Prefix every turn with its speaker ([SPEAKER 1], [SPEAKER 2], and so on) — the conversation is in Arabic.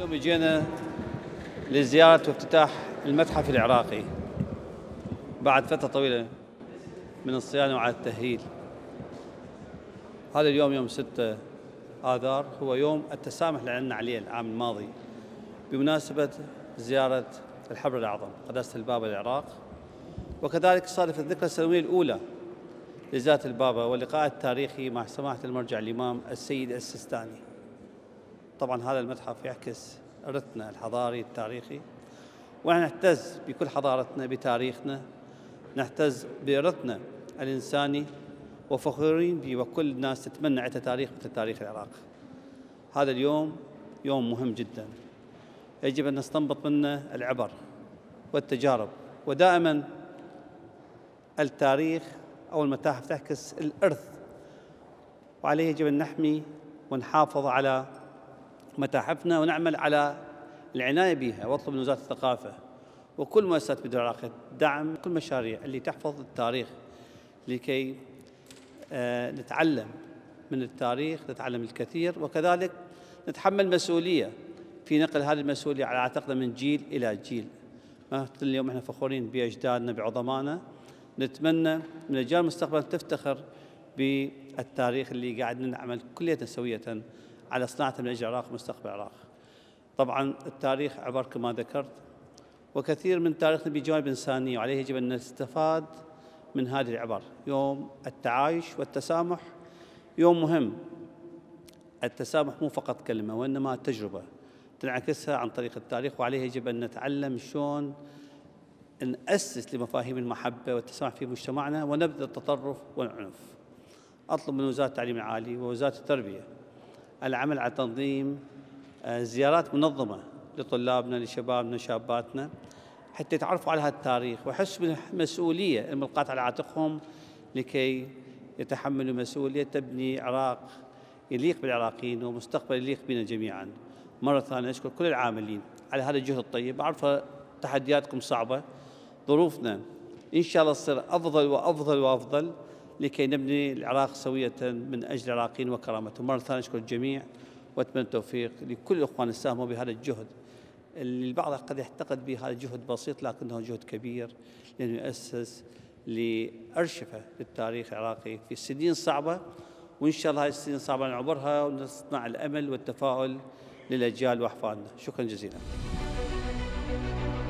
[SPEAKER 1] اليوم جينا لزيارة وافتتاح المتحف العراقي بعد فترة طويلة من الصيانة وعلى التأهيل. هذا اليوم يوم 6 آذار هو يوم التسامح اللي أعلنا عليه العام الماضي بمناسبة زيارة الحبر الأعظم قداسة البابا العراق، وكذلك صادف الذكرى السنوية الأولى لزيارة البابا واللقاء التاريخي مع سماحة المرجع الإمام السيد السيستاني. طبعا هذا المتحف يعكس إرثنا الحضاري التاريخي، ونحن نعتز بكل حضارتنا بتاريخنا، نعتز بإرثنا الإنساني وفخورين به، وكل الناس تتمنى عندها تاريخ مثل تاريخ العراق. هذا اليوم يوم مهم جدا يجب أن نستنبط منه العبر والتجارب، ودائما التاريخ أو المتاحف تعكس الإرث، وعليه يجب أن نحمي ونحافظ على متاحفنا ونعمل على العناية بها، واطلب من وزارة الثقافة وكل مؤسسات الدولة العراقية دعم كل المشاريع اللي تحفظ التاريخ لكي نتعلم من التاريخ، نتعلم الكثير، وكذلك نتحمل مسؤولية في نقل هذه المسؤولية على عاتقنا من جيل إلى جيل. اليوم احنا فخورين بأجدادنا بعظمائنا، نتمنى من أجيال المستقبل تفتخر بالتاريخ اللي قاعد نعمل كليتنا سوية على صناعة من أجل العراق ومستقبل العراق. طبعا التاريخ عبر كما ذكرت، وكثير من تاريخنا بجوانب إنسانية، وعليه يجب أن نستفاد من هذه العبر. يوم التعايش والتسامح يوم مهم. التسامح مو فقط كلمة وإنما تجربة تنعكسها عن طريق التاريخ، وعليه يجب أن نتعلم شلون نأسس لمفاهيم المحبة والتسامح في مجتمعنا ونبذ التطرف والعنف. أطلب من وزارة التعليم العالي ووزارة التربية العمل على تنظيم زيارات منظمة لطلابنا لشبابنا شاباتنا حتى يتعرفوا على هذا التاريخ ويحسوا بالمسؤولية الملقاة على عاتقهم لكي يتحملوا مسؤولية تبني عراق يليق بالعراقيين ومستقبل يليق بنا جميعا. مرة ثانية أشكر كل العاملين على هذا الجهد الطيب. أعرف تحدياتكم صعبة، ظروفنا إن شاء الله تصير أفضل وأفضل وأفضل لكي نبني العراق سوية من أجل العراقيين وكرامتهم. مرة ثانية أشكر الجميع وأتمنى التوفيق لكل الإخوان اللي ساهموا بهذا الجهد اللي البعض قد يعتقد به هذا جهد بسيط، لكنه جهد كبير لأنه يؤسس لأرشفة للتاريخ العراقي في سنين صعبة، وإن شاء الله هذه السنين صعبة نعبرها ونصنع الأمل والتفاؤل للأجيال وأحفادنا. شكرا جزيلا.